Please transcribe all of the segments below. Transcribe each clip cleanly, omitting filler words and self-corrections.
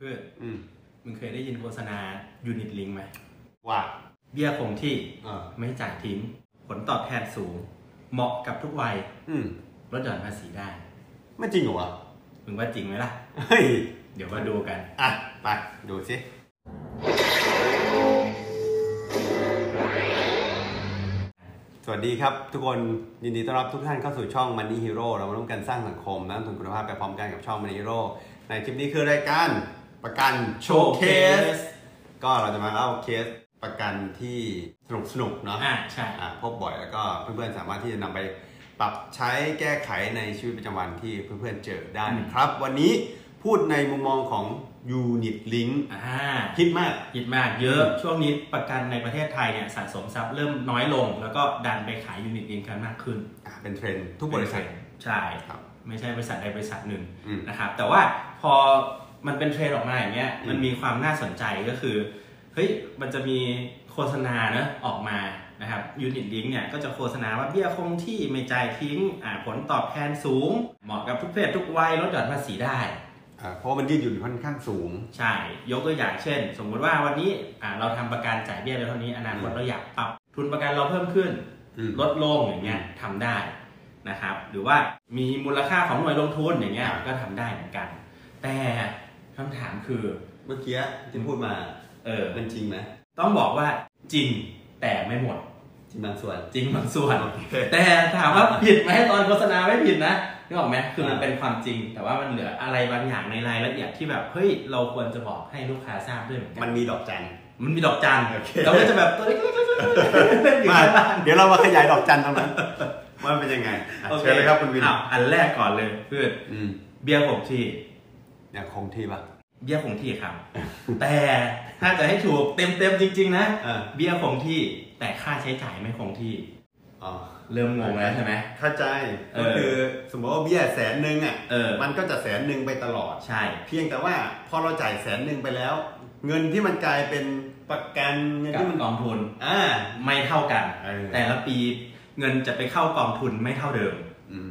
เพื่อนมึงเคยได้ยินโฆษณายูนิตลิงไหมว่าเบี้ยคงที่ไม่จ่ายทิ้งผลตอบแทนสูงเหมาะกับทุกวัยลดหย่อนภาษีได้ไม่จริงเหรอวะมึงว่าจริงไหมล่ะเฮ้ยเดี๋ยวมาดูกันไปดูสิสวัสดีครับทุกคนยินดีต้อนรับทุกท่านเข้าสู่ช่อง Money Hero เรามาร่วมกันสร้างสังคมนักลงทุนคุณภาพไปพร้อมกันกับช่อง Money Hero ในคลิปนี้คือรายการประกันโชว์เคสก็เราจะมาเล่าเคสประกันที่สนุกเนาะใช่พบบ่อยแล้วก็เพื่อนๆสามารถที่จะนำไปปรับใช้แก้ไขในชีวิตประจำวันที่เพื่อนๆเจอได้นะครับวันนี้พูดในมุมมองของ Unit Link ฮิตมากเยอะช่วงนี้ประกันในประเทศไทยเนี่ยสะสมทรัพย์เริ่มน้อยลงแล้วก็ดันไปขาย Unit Link กันมากขึ้นเป็นเทรนด์ทุกบริษัทใช่ครับไม่ใช่บริษัทใดบริษัทหนึ่งนะครับแต่ว่าพอมันเป็นเทรนด์ออกมาอย่างเงี้ยมันมีความน่าสนใจก็คือเฮ้ยมันจะมีโฆษณานะออกมานะครับยูนิตลิงก์เนี่ยก็จะโฆษณาว่าเบี้ยคงที่ไม่จ่ายทิ้งผลตอบแทนสูงเหมาะกับทุกเพศทุกวัยลดหย่อนภาษีได้เพราะมันยืดหยุ่นค่อนข้างสูงใช่ยกตัวอย่างเช่นสมมติว่าวันนี้เราทำประกันจ่ายเบี้ยไปเท่านี้อนาคตเราอยากปรับทุนประกันเราเพิ่มขึ้นลดลงอย่างเงี้ยทำได้นะครับหรือว่ามีมูลค่าของหน่วยลงทุนอย่างเงี้ยก็ทำได้เหมือนกันแต่คำถามคือเมื่อกี้ที่พูดมาเป็นจริงไหมต้องบอกว่าจริงแต่ไม่หมดจริงบางส่วนแต่ถามว่าผิดไหมตอนโฆษณาไม่ผิดนะนึกออกไหมคือมันเป็นความจริงแต่ว่ามันเหลืออะไรบางอย่างในรายละเอียดที่แบบเฮ้ยเราควรจะบอกให้ลูกค้าทราบด้วยเหมือนกันมันมีดอกจันเราก็จะแบบตัวเล็กๆเดี๋ยวเรามาขยายดอกจันตรงนั้นว่าเป็นยังไงเชิญเลยครับคุณวินอันแรกก่อนเลยเพื่อนเบี้ยคงที่เนี่ยคงที่ปะเบี้ยคงที่ครับแต่ถ้าจะให้ถูกเต็มจริงๆนะเบี้ยคงที่แต่ค่าใช้จ่ายไม่คงที่เริ่มงงแล้วใช่ไหมเข้าใจก็คือสมมติว่าเบี้ย100,000มันก็จะ100,000ไปตลอดใช่เพียงแต่ว่าพอเราจ่าย100,000ไปแล้วเงินที่มันกลายเป็นประกันเงินที่มันกองทุนไม่เท่ากันแต่ละปีเงินจะไปเข้ากองทุนไม่เท่าเดิม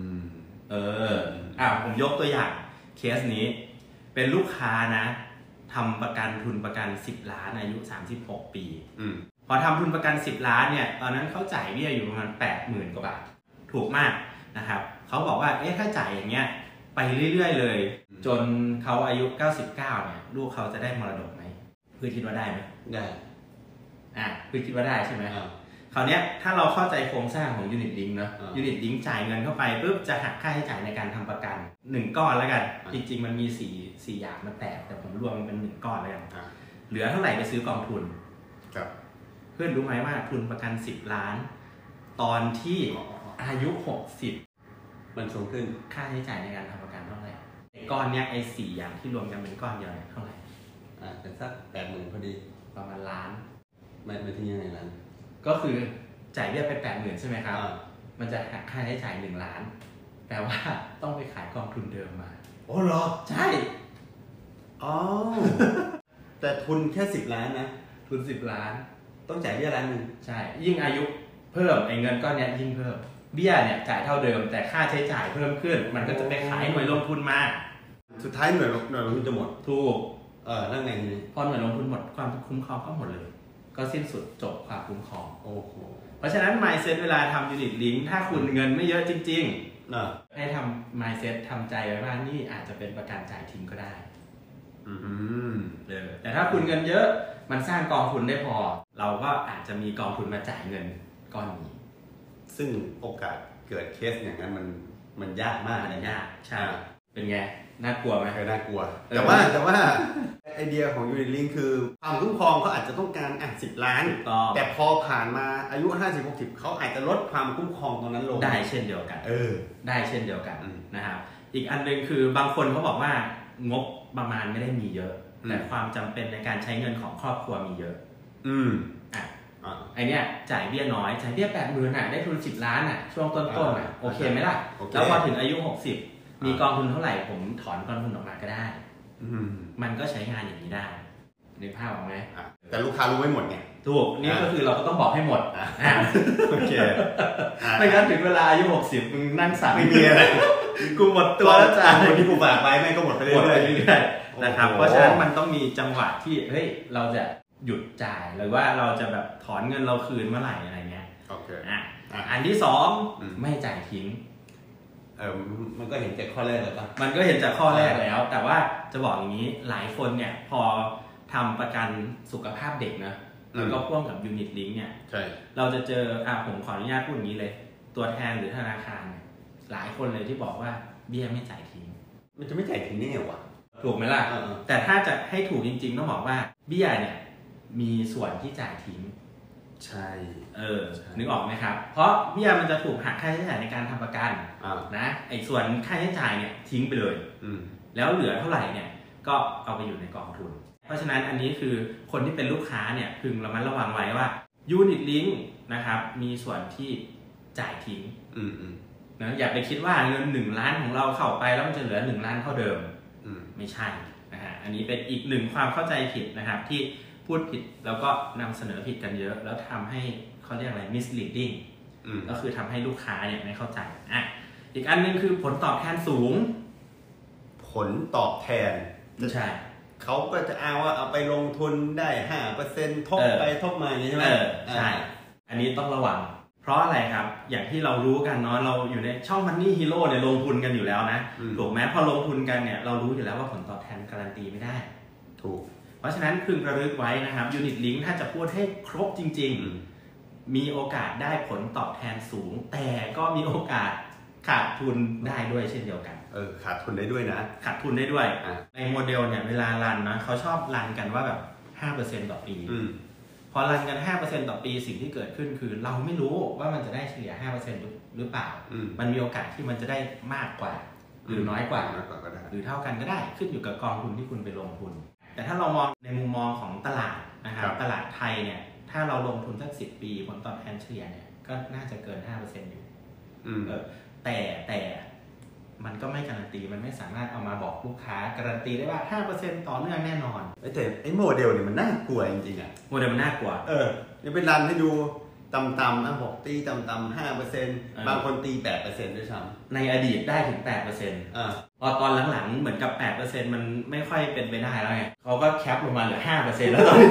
ผมยกตัวอย่างเคสนี้เป็นลูกค้านะทำประกันทุนประกัน10 ล้านอายุ36 ปีพอทำทุนประกัน10 ล้านเนี่ยตอนนั้นเขาจ่ายเบี้ยอยู่ประมาณ 80,000 กว่าบาทถูกมากนะครับเขาบอกว่าถ้าจ่ายอย่างเงี้ยไปเรื่อยๆเลยจนเขาอายุ99เนี่ยลูกเขาจะได้มรดกไหมเพื่อคิดว่าได้ไหมได้เพื่อคิดว่าได้ใช่ไหมคราวนี้ถ้าเราเข้าใจโครงสร้างของยูนิตลิงก์เนาะยูนิตลิงก์จ่ายเงินเข้าไปปุ๊บจะหักค่าใช้จ่ายในการทำประกัน1ก้อนแล้วกันจริงๆมันมี4อย่างมาแต่ผมรวมมันเป็น1ก้อนแล้วกันเหลือเท่าไหร่ไปซื้อกองทุนเพื่อนรู้ไหมว่าทุนประกัน10 ล้านตอนที่อายุ60 มันสูงขึ้นค่าใช้จ่ายในการทำประกันเท่าไหร่ก้อนเนี้ย4อย่างที่รวมกันเป็นก้อนเดียวเท่าไหร่เป็นสัก80,000พอดีประมาณล้านไม่ถึงยังไงล้านก็คือจ่ายเบี้ยไป80,000ใช่ไหมครับมันจะหักค่าใช้จ่าย1 ล้านแปลว่าต้องไปขายกองทุนเดิมมาโอ้เหรอใช่แต่ทุนแค่10 ล้านนะทุน10 ล้านต้องจ่ายเบี้ย1 ล้านใช่ยิ่งอายุเพิ่มเงินก้อนนี้ยิ่งเพิ่มเบี้ยเนี่ยจ่ายเท่าเดิมแต่ค่าใช้จ่ายเพิ่มขึ้นมันก็จะไปขายหน่วยลงทุนมาสุดท้ายหน่วยลงทุนจะหมดถูกนั่นไงพอหน่วยลงทุนหมดความคุ้มครองก็หมดเลยก็สิ้นสุดจบความคุ้มครองเพราะฉะนั้น mindset เวลาทำ Unit Link ถ้าคุณเงินไม่เยอะจริงๆให้ทำ mindset ทำใจไว้ว่านี่อาจจะเป็นประกันจ่ายทิ้งก็ได้แต่ถ้าคุณเงินเยอะมันสร้างกองทุนได้พอเราก็อาจจะมีกองทุนมาจ่ายเงินก้อนนี้ซึ่งโอกาสเกิดเคสอย่างนั้นมันยากมากยากใช่เป็นไงน่ากลัวไหมน่ากลัวแต่ว่าไอเดียของ Unit Link คือความคุ้มครองเขาอาจจะต้องการ10 ล้านแต่พอผ่านมาอายุ50-60เขาอาจจะลดความคุ้มครองตรงนั้นลงได้เช่นเดียวกันได้เช่นเดียวกันนะครับอีกอันนึงคือบางคนเขาบอกว่างบประมาณไม่ได้มีเยอะแต่ความจำเป็นในการใช้เงินของครอบครัวมีเยอะไอเนี้ยจ่ายเบี้ยน้อยจ่ายเบี้ย80,000ได้ทุน10 ล้านช่วงต้นโอเคไหมล่ะแล้วพอถึงอายุ60มีกองทุนเท่าไหร่ผมถอนกองทุนออกมาก็ได้มันก็ใช้งานอย่างนี้ได้ในภาพออกไหมแต่ลูกค้ารู้ไม่หมดไงถูกนี่ก็คือเราก็ต้องบอกให้หมดโอเคไม่งั้นถึงเวลาอายุ60มึงนั่งสั่งไม่มีอะไรกูหมดตัวแล้วจ้าคนที่กูฝากไปแม่ก็หมดไปเรื่อยนะครับเพราะฉะนั้นมันต้องมีจังหวะที่เฮ้ยเราจะหยุดจ่ายหรือว่าเราจะแบบถอนเงินเราคืนเมื่อไหร่อะไรเงี้ยอันที่สองไม่จ่ายทิ้งมันก็เห็นจากข้อแรกแล้วป่ะมันก็เห็นจากข้อแรกแล้วแต่ว่าจะบอกอย่างนี้หลายคนเนี่ยพอทำประกันสุขภาพเด็กนะแล้วก็พ่วงกับยูนิตลิงก์เนี่ยเราจะเจอผมขออนุญาตพูดอย่างนี้เลยตัวแทนหรือธนาคารเนี่ยหลายคนเลยที่บอกว่าเบี้ยไม่จ่ายทิ้งมันจะไม่จ่ายทิ้งได้ไงวะถูกไหมล่ะแต่ถ้าจะให้ถูกจริงๆต้องบอกว่าเบี้ยเนี่ยมีส่วนที่จ่ายทิ้งใช่นึกออกไหมครับเพราะเบี้ยมันจะถูกหักค่าใช้จ่ายในการทำประกันนะไอ้ส่วนค่าใช้จ่ายเนี่ยทิ้งไปเลยแล้วเหลือเท่าไหร่เนี่ยก็เอาไปอยู่ในกองทุนเพราะฉะนั้นอันนี้คือคนที่เป็นลูกค้าเนี่ยพึงระมัดระวังไว้ว่ายูนิตลิงก์นะครับมีส่วนที่จ่ายทิ้งนะอย่าไปคิดว่าเงิน1 ล้านของเราเข้าไปแล้วมันจะเหลือ1 ล้านเท่าเดิมไม่ใช่นะฮะอันนี้เป็นอีกหนึ่งความเข้าใจผิดนะครับที่พูดผิดแล้วก็นำเสนอผิดกันเยอะแล้วทำให้เขาเรียกอะไร misleading ก็คือทำให้ลูกค้าเนี่ยไม่เข้าใจอีกอันนึงคือผลตอบแทนสูงผลตอบแทนใช่เขาก็จะอ้างว่าเอาไปลงทุนได้ 5% ทบไปทบมาอย่างนี้ใช่ไหมใช่อันนี้ต้องระวังเพราะอะไรครับอย่างที่เรารู้กันเนาะเราอยู่ในช่อง Money Hero เนี่ยลงทุนกันอยู่แล้วนะถูกไหมพอลงทุนกันเนี่ยเรารู้อยู่แล้วว่าผลตอบแทนการันตีไม่ได้ถูกเพราะฉะนั้นพึงระลึกไว้นะครับยูนิตลิงก์ถ้าจะพูดให้ครบจริงๆมีโอกาสได้ผลตอบแทนสูงแต่ก็มีโอกาสขาดทุนได้ด้วยเช่นเดียวกันขาดทุนได้ด้วยนะขาดทุนได้ด้วยในโมเดลเนี่ยเวลารันนะเขาชอบรันกันว่าแบบ 5% ต่อปีพอรันกัน 5% ต่อปีสิ่งที่เกิดขึ้นคือเราไม่รู้ว่ามันจะได้เฉลี่ย 5% หรือเปล่ามันมีโอกาสที่มันจะได้มากกว่าหรือน้อยกว่าหรือเท่ากันก็ได้ขึ้นอยู่กับกองทุนที่คุณไปลงทุนแต่ถ้าเรามองในมุมมองของตลาดนะครับตลาดไทยเนี่ยถ้าเราลงทุนสัก10 ปีผลตอบแทนเฉลี่ยเนี่ยก็น่าจะเกิน 5% อยู่แต่มันก็ไม่การันตีมันไม่สามารถเอามาบอกลูกค้าการันตีได้ว่า 5% ต่อเนื่องแน่นอนแต่ไอ้โมเดลเนี่ยมันน่ากลัวจริงๆโมเดลมันน่ากลัวยังเป็นรันให้ดูต่ำๆบอกตีต่ำๆ 5% บางคนตี 8% ด้วยซ้ำในอดีตได้ถึง 8%พอตอนหลังๆเหมือนกับ 8% มันไม่ค่อยเป็นไปได้แล้วไงเขาก็แคปลงมาเหลือ 5% แล้วตอนนี้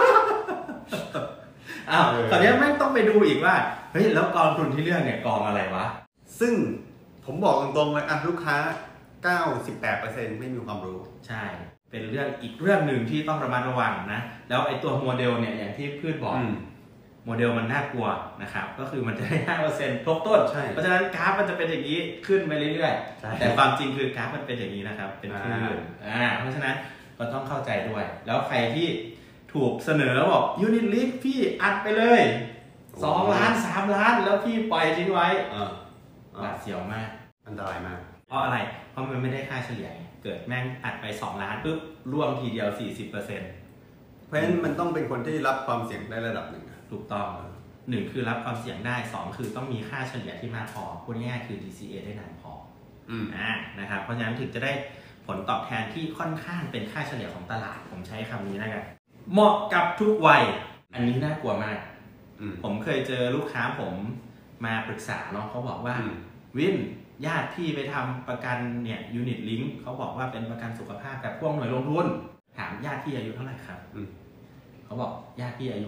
ตอนนี้ไม่ต้องไปดูอีกว่าเฮ้ยแล้วกองทุนที่เลือกเนี่ยกองอะไรวะซึ่งผมบอกตรงๆเลยลูกค้า 98% ไม่มีความรู้ใช่เป็นเรื่องอีกเรื่องหนึ่งที่ต้องระมัดระวังนะแล้วไอ้ตัวโมเดลเนี่ยอย่างที่พืชบอกโมเดลมันน่ากลัวนะครับก็คือมันจะได้ 5% ทบต้นเพราะฉะนั้นกราฟมันจะเป็นอย่างนี้ขึ้นไปเรื่อยๆแต่ความจริงคือกราฟมันเป็นอย่างนี้นะครับเป็นคลื่นเพราะฉะนั้นก็ต้องเข้าใจด้วยแล้วใครที่ถูกเสนอบอกยูนิตลิงก์พี่อัดไปเลย2 ล้าน3 ล้านแล้วพี่ปล่อยทิ้งไว้หวาดเสียวมากอันตรายมากเพราะอะไรเพราะมันไม่ได้ค่าเฉลี่ยเกิดแม่งอัดไป2 ล้านปุ๊บร่วงทีเดียว 40%เพราะฉะนั้นมันต้องเป็นคนที่รับความเสี่ยงได้ระดับหนึ่งถูกต้อง1คือรับความเสี่ยงได้2คือต้องมีค่าเฉลี่ยที่มากพอพูดง่ายๆคือ DCA ได้นานพอนะครับเพราะฉะนั้นถึงจะได้ผลตอบแทนที่ค่อนข้างเป็นค่าเฉลี่ยของตลาดผมใช้คำนี้นะครับเหมาะกับทุกวัยอันนี้น่ากลัวมากผมเคยเจอลูกค้าผมมาปรึกษาเนาะเขาบอกว่าวินญาติพี่ไปทำประกันเนี่ยยูนิตลิงก์เขาบอกว่าเป็นประกันสุขภาพแบบพวกหน่วยลงทุนถามญาติพี่อายุเท่าไหร่ครับเขาบอกญาติพี่อายุ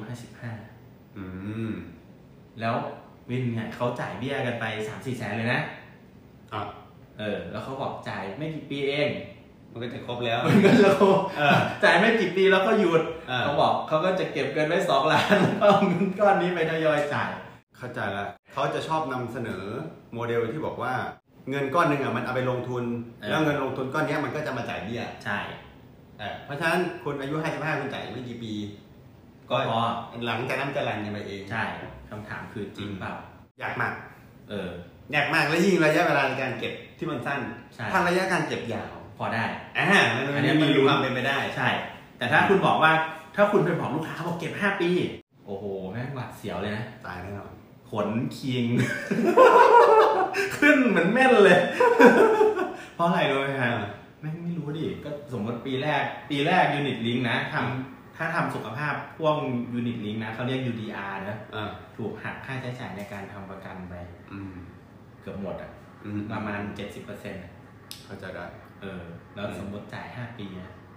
55แล้ววินเนี่ยเขาจ่ายเบี้ยกันไป 3-4 แสนเลยนะแล้วเขาบอกจ่ายไม่กี่ปีเองมันก็จะครบแล้วมันก็จะครบจ่ายไม่กี่ปีแล้วก็หยุดเขาบอกเขาก็จะเก็บเงินไว้2 ล้านแล้วเอาเงินก้อนนี้ไปทยอยจ่ายเข้าใจแล้วเขาจะชอบนำเสนอโมเดลที่บอกว่าเงินก้อนหนึ่งมันเอาไปลงทุนแล้วเงินลงทุนก้อนนี้มันก็จะมาจ่ายเบี้ยใช่เพราะฉะนั้นคุณอายุ55คุณจ่ายไม่กี่ปีก็พอหลังจากนั้นจะรันกันไปเองใช่คำถามคือจริงเปล่ายากมากยากมากและยิ่งระยะเวลาในการเก็บที่มันสั้นถ้าระยะการเก็บยาวพอได้อันนี้มีความเป็นไปได้ใช่แต่ถ้าคุณบอกว่าถ้าคุณไปบอกลูกค้าบอกเก็บ5 ปีโอ้โหแม่งหวาดเสียวเลยนะตายแน่นอนขนคิง ขึ้นเหมือนเม่นเลย เพราะอะไรรู้ไหมครับแม่งไม่รู้ดิก็สมมติปีแรกยูนิตลิงก์นะถ้าทำสุขภาพพวกยูนิตลิงก์นะเขาเรียก UDR นะถูกหักค่าใช้จ่ายในการทำประกันไปเกือบหมดประมาณ 70% เข้าใจได้แล้วสมมติจ่าย5 ปี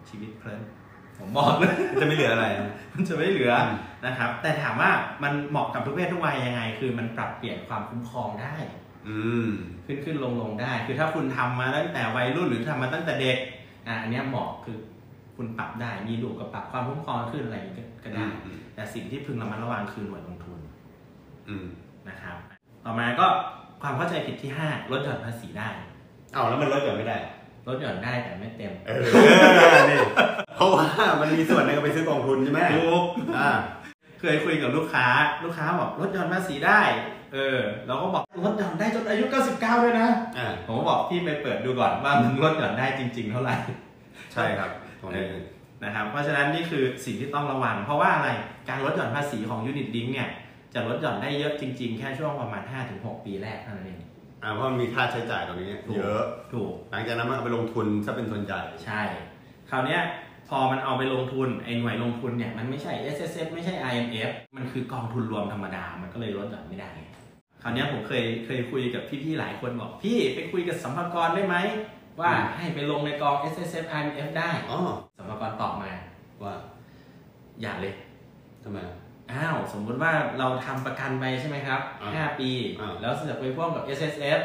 ชีวิตเพลินผมบอกเลยจะไม่เหลืออะไรมันจะไม่เหลือนะครับแต่ถามว่ามันเหมาะกับทุกเพศทุกวัยยังไงคือมันปรับเปลี่ยนความคุ้มครองได้ขึ้นลงได้คือถ้าคุณทำมาตั้งแต่วัยรุ่นหรือทำมาตั้งแต่เด็กอันนี้เหมาะคือคุณปรับได้มีลูกกับปรับความคุ้มครองขึ้นอะไรก็ได้แต่สิ่งที่พึงระมัดระวังคือหน่วยลงทุนนะครับต่อมาก็ความเข้าใจผิดที่5ลดหย่อนภาษีได้แล้วมันลดหย่อนไม่ได้ลดหย่อนได้แต่ไม่เต็มนี่เพราะว่ามันมีส่วนนึงไปซื้อกองทุนใช่ไหมถูกเคยคุยกับลูกค้าบอกลดหย่อนภาษีได้เราก็บอกลดหย่อนได้จนอายุ99ด้วยนะผมก็บอกพี่ไปเปิดดูก่อนว่ามันลดหย่อนได้จริงๆเท่าไหร่ใช่ครับนะครับเพราะฉะนั้นนี่คือสิ่งที่ต้องระวังเพราะว่าอะไรการลดหย่อนภาษีของยูนิตลิงก์เนี่ยจะลดหย่อนได้เยอะจริงๆแค่ช่วงประมาณ 5-6 ปีแรกเท่านั้นเองเพราะมันมีค่าใช้จ่ายตรงนี้เยอะถูกหลังจากนั้นมันเอาไปลงทุนซะเป็นส่วนใหญ่ใช่คราวนี้พอมันเอาไปลงทุนไอ้หน่วยลงทุนเนี่ยมันไม่ใช่ SSF ไม่ใช่ IMF มันคือกองทุนรวมธรรมดามันก็เลยลดหย่อนไม่ได้คราวนี้ผมเคยคุยกับพี่ๆหลายคนบอกพี่ไปคุยกับสัมภากรได้ไหมว่าให้ไปลงในกอง SSF IMF ได้สัมภากรตอบมาว่าอย่าเลยทำไมสมมุติว่าเราทำประกันไปใช่ไหมครับ5 ปีแล้วเสือกไปพ่วงกับ SSF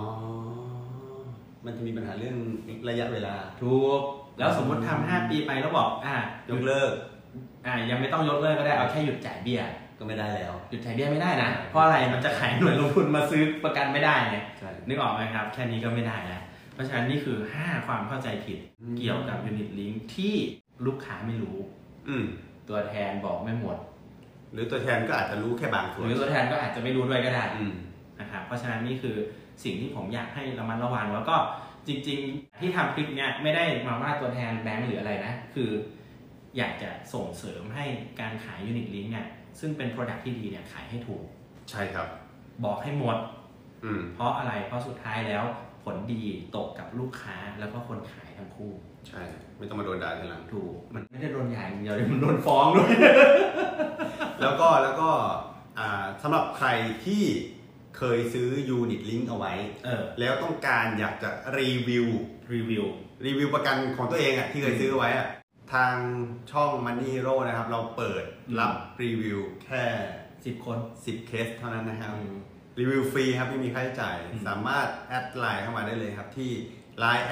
มันจะมีปัญหาเรื่องระยะเวลาถูกแล้วสมมุติทำ5 ปีไปแล้วบอกยกเลิกยังไม่ต้องยกเลิกก็ได้เอาแค่หยุดจ่ายเบี้ยก็ไม่ได้แล้วหยุดจ่ายเบี้ยไม่ได้นะเพราะอะไรมันจะขายหน่วยลงทุนมาซื้อประกันไม่ได้ไงนึกออกไหมครับแค่นี้ก็ไม่ได้แล้วเพราะฉะนั้นนี่คือ5ความเข้าใจผิดเกี่ยวกับยูนิตลิงก์ที่ลูกค้าไม่รู้ตัวแทนบอกไม่หมดหรือตัวแทนก็อาจจะรู้แค่บางส่วนหรือตัวแทนก็อาจจะไม่รู้ด้วยก็ได้นะครับเพราะฉะนั้นนี่คือสิ่งที่ผมอยากให้ระมัดระวังแล้วก็จริงๆที่ทำคลิปเนี้ยไม่ได้มาว่าตัวแทนแบงก์หรืออะไรนะคืออยากจะส่งเสริมให้การขายยูนิตลิงก์เนี่ยซึ่งเป็น Product ที่ดีเนี่ยขายให้ถูกใช่ครับบอกให้หมดเพราะอะไรเพราะสุดท้ายแล้วผลดีตกกับลูกค้าแล้วก็คนขายทั้งคู่ใช่ไม่ต้องมาโดนด่าทีหลังถูกมันไม่ได้โดนด่าอย่างเดียวมันโดนฟ้องด้วยแล้วก็สำหรับใครที่เคยซื้อยูนิตลิงก์เอาไว้แล้วต้องการอยากจะรีวิวประกันของตัวเองที่เคยซื้อไว้ทางช่อง Money Hero นะครับเราเปิดรับรีวิวแค่ 10 คน 10 เคสเท่านั้นนะครับรีวิวฟรีครับไม่มีค่าใช้จ่ายสามารถแอดไลน์เข้ามาได้เลยครับที่ Line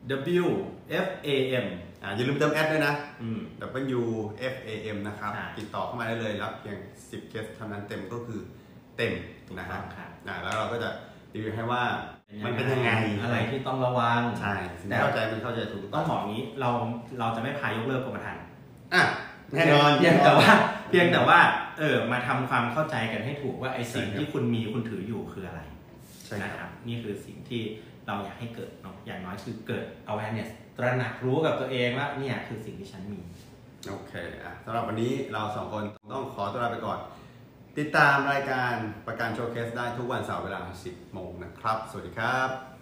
WFAM อย่าลืมเติมแอดด้วยนะ WFAM นะครับติดต่อเข้ามาได้เลยรับเพียง10 เคสเท่านั้นเต็มก็คือเต็มนะครับแล้วเราก็จะรีวิวให้ว่ามันเป็นยังไงอะไรที่ต้องระวังใช่แต่เข้าใจถูกต้องบอกนี้เราจะไม่พายกเลิกกรมธรรม์แน่นอนเพียงแต่ว่ามาทำความเข้าใจกันให้ถูกว่าไอ้สิ่งที่คุณมีคุณถืออยู่คืออะไรนะครับนี่คือสิ่งที่เราอยากให้เกิดเนาะอย่างน้อยคือเกิด awareness ตระหนักรู้กับตัวเองว่าเนี่ยคือสิ่งที่ฉันมีโอเคสำหรับวันนี้เรา2คนต้องขอตัวลาไปก่อนติดตามรายการประกันโชว์เคสได้ทุกวันเสาร์เวลา 10 โมงนะครับสวัสดีครับ